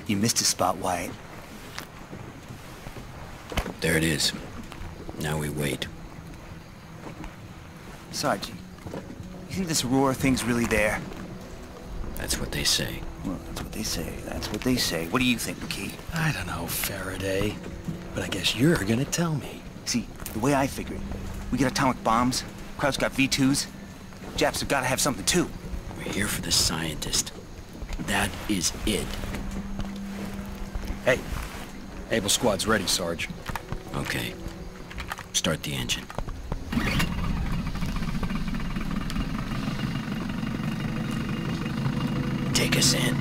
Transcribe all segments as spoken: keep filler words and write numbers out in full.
You missed a spot, Wyatt. There it is. Now we wait. Sergeant, you think this Aurora thing's really there? That's what they say. Well, that's what they say. That's what they say. What do you think, McKee? I don't know, Faraday. But I guess you're gonna tell me. See, the way I figure it, we get atomic bombs, Kraut's got V twos, Japs have gotta have something too. We're here for the scientist. That is it. Hey, Able Squad's ready, Sarge. Okay. Start the engine. Take us in.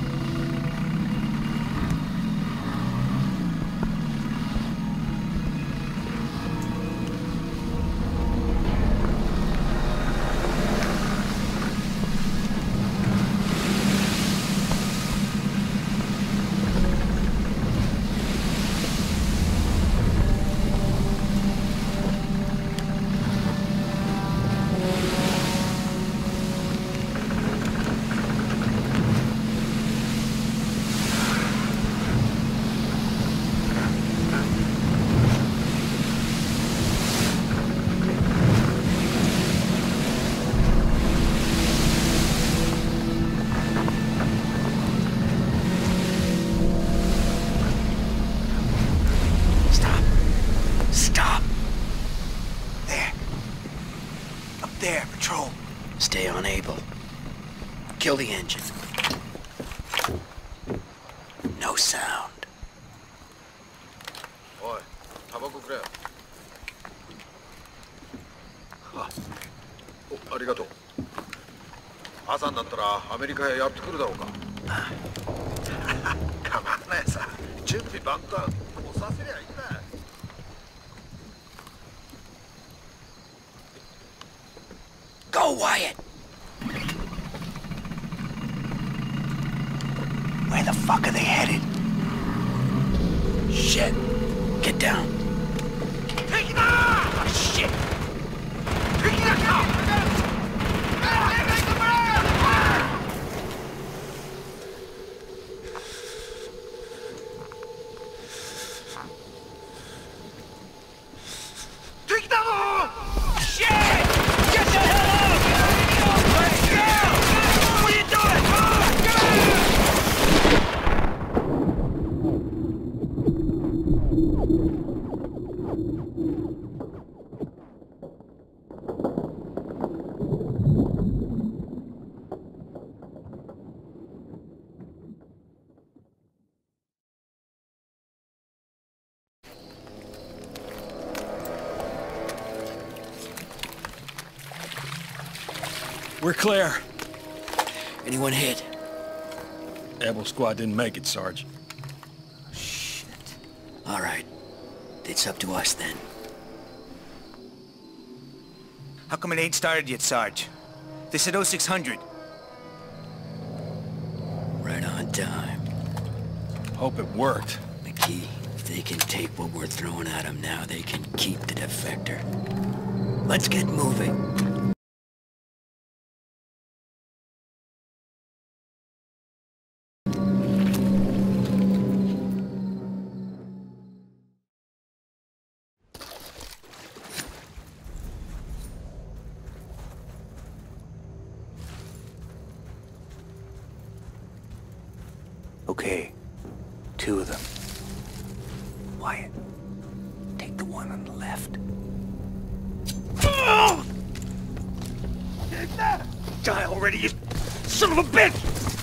Stay on Able. Kill the engine. No sound. Oi, tabaco 그래. 아, 어, 아리가또.朝になったらアメリカへやってくるだろうか。構わないさ。準備万端。おさせりゃいいんだ。 Go, Wyatt! Where the fuck are they headed? Shit. Get down. Take it out! Oh, shit! Take it out! Take it out! Shit! Get the hell out! Let's go! What are you doing? We're clear. Anyone hit? Able Squad didn't make it, Sarge. Shit. All right. It's up to us then. How come it ain't started yet, Sarge? They said oh six hundred. Right on time. Hope it worked. McKee, if they can take what we're throwing at them now, they can keep the defector. Let's get moving. Okay, two of them. Wyatt, take the one on the left. Oh! Die already, you son of a bitch!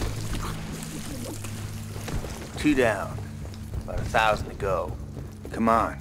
Two down. About a thousand to go. Come on.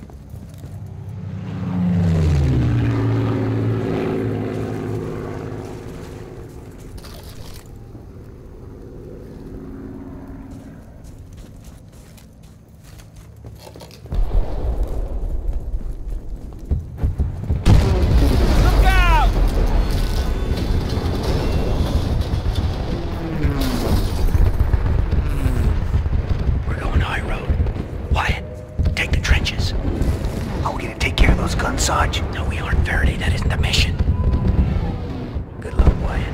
Sarge. No, we aren't, Faraday. That isn't the mission. Good luck, Wyatt.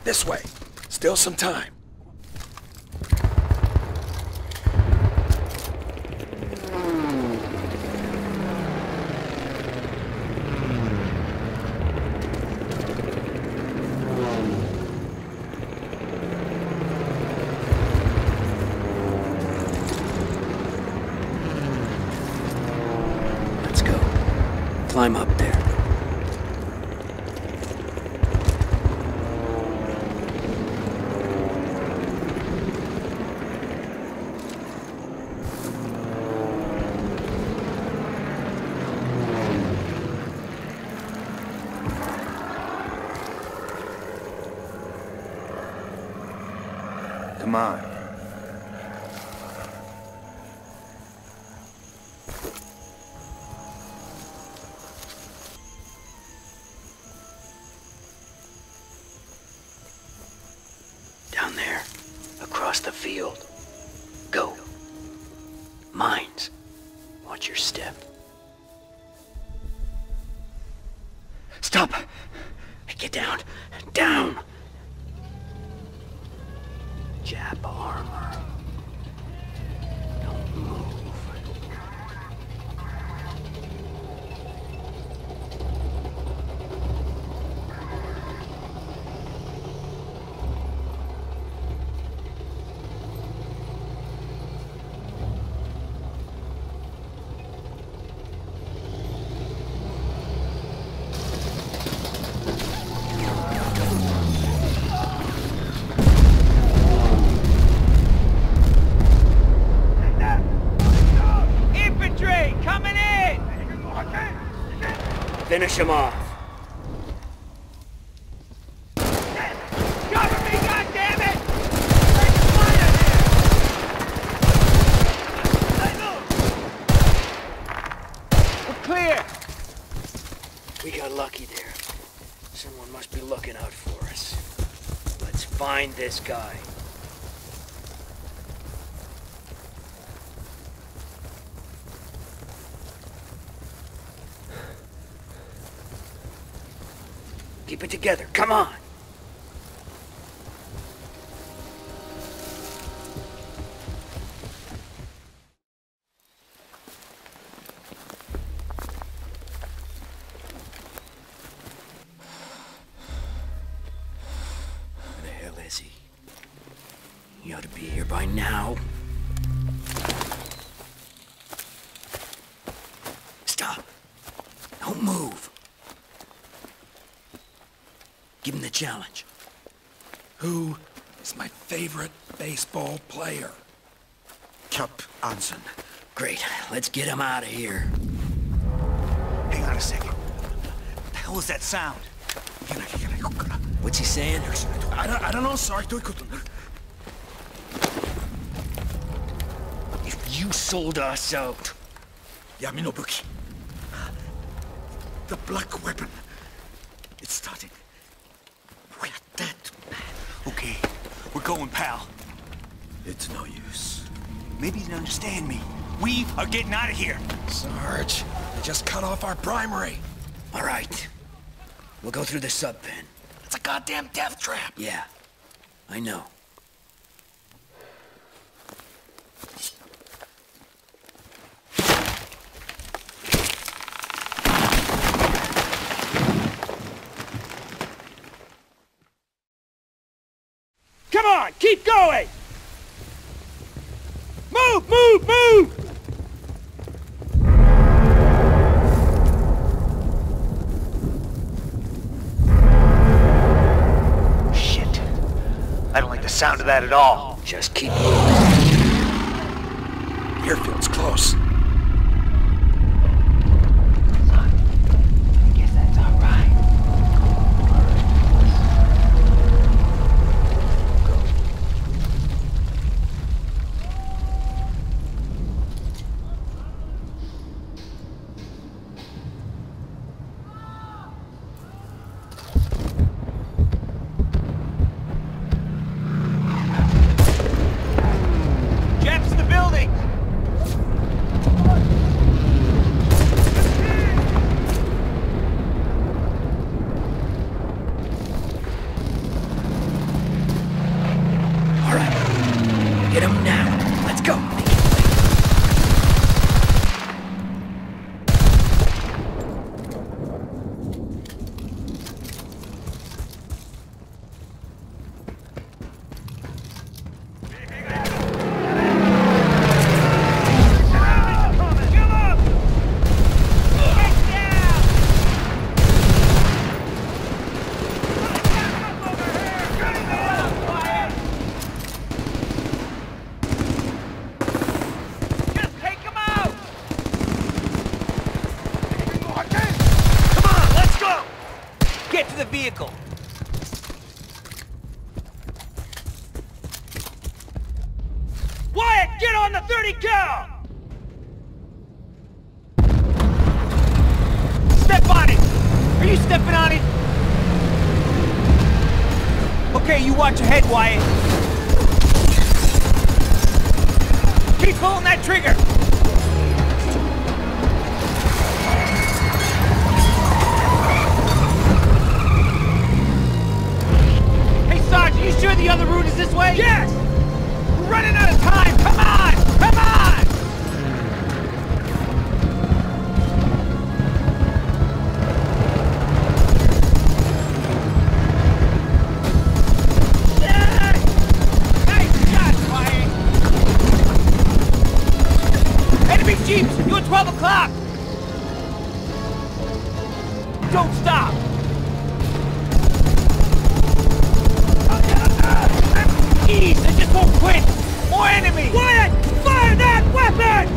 This way. Still some time. Let's go. Climb up there. Come on. Down there, across the field. Go. Mines. Watch your step. Stop! Get down. Down! Jap armor. Don't move. Infantry, coming in! Finish him off. Cover me, goddammit! Take fire here! We're clear! We got lucky there. Someone must be looking out for us. Let's find this guy. Keep it together, come on! Where the hell is he? He ought to be here by now. Stop! Don't move! Give him the challenge. Who is my favorite baseball player? Cap Anson. Great, let's get him out of here. Hang on a second. What the hell was that sound? What's he saying? I don't, I don't know, sorry. If you sold us out, Yaminobuki. The black weapon. It's starting. We're dead, man. Okay, we're going, pal. It's no use. Maybe you didn't understand me. We are getting out of here. Sarge, they just cut off our primary. all right. We'll go through the sub pen. It's a goddamn death trap. Yeah, I know. Come on, keep going! Move, move, move! Shit. I don't like the sound of that at all. Just keep moving. Airfield's close. I guess that's all right. Jeff's the building! the vehicle. Wyatt, get on the thirty cal! Step on it! Are you stepping on it? Okay, you watch your head, Wyatt. Keep pulling that trigger! Hey, Sarge, are you sure the other route is this way? Yes! We're running out of time! Come on! Come on! Jeeps, you're twelve o'clock! Don't stop! Ease, they just won't quit! More enemies! Wyatt, fire that weapon!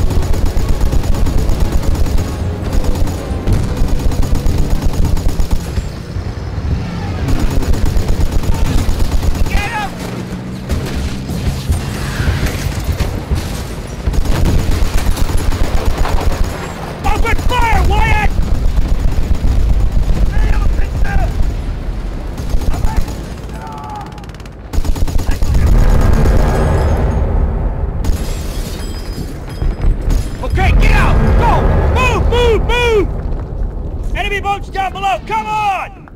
Get him! Open fire, Wyatt! Okay, get out! Go! Move, move, move! Enemy boats down below, come on!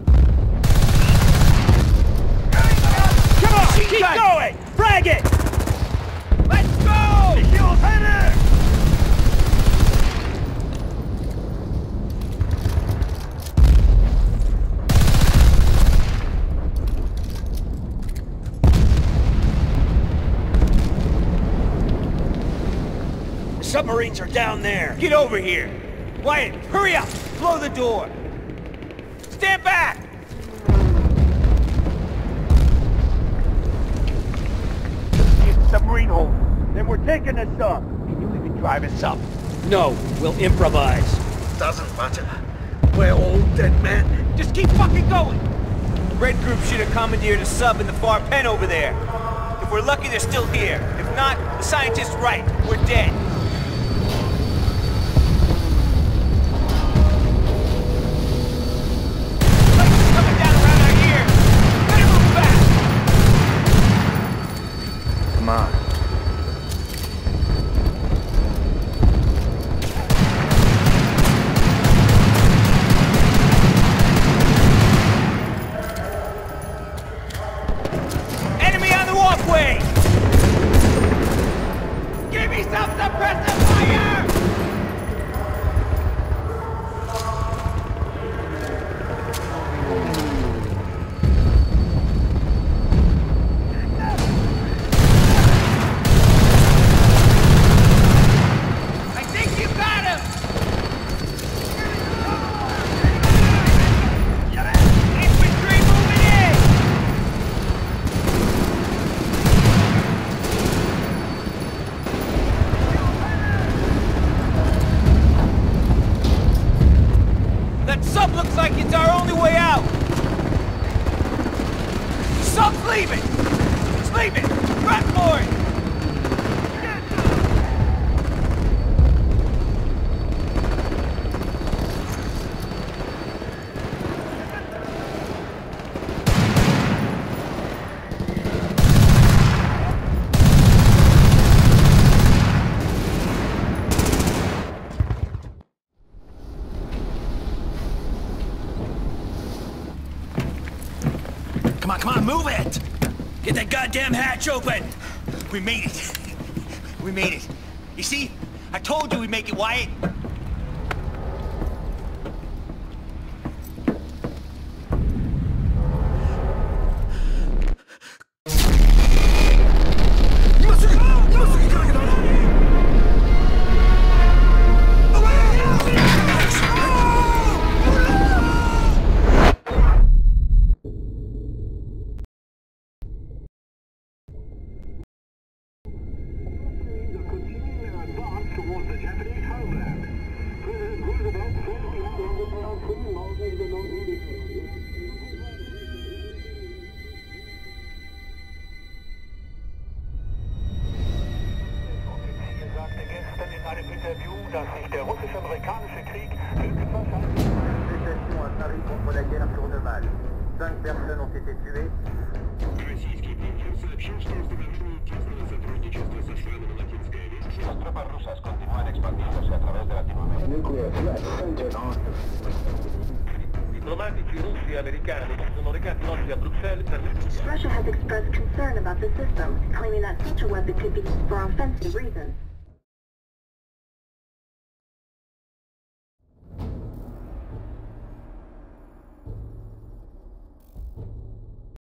Come on, Machine keep gun. going! Frag it! Let's go! The submarines are down there. Get over here! Wyatt, hurry up! Blow the door! Stand back! Submarine hole. Then we're taking the sub. Can you even drive us up? No, we'll improvise. Doesn't matter. We're all dead men. Just keep fucking going! Red Group should have commandeered a sub in the far pen over there. If we're lucky, they're still here. If not, the scientist's right. We're dead. Lights are coming down around our ears. Better move back. Come on. Enemy on the walkway! Give me some suppressive fire! I think you got him! Infantry moving in! That sub looks like it's our only way out! Sub's leaving! It's leaving! Run for it! Come on, come on, move it! Get that goddamn hatch open! We made it. We made it. You see? I told you we'd make it, Wyatt. President Roosevelt said we had to have the mountain, the mountain. Interview, dass sich der russisch-amerikanische Krieg höchstwahrscheinlich... Arrestation à Paris contre la guerre Tournemal. Cinq personnes ont été tuées. Российский Пинкер сообщил, что установили тесное сотрудничество со странами Латинской Америки. Las tropas rusas continúan expandiéndose a través de Latinoamérica. Diplomatici russi e americani sono recati oggi a Bruxelles per le... Russia has expressed concern about the system, claiming that such a weapon could be used for offensive reasons.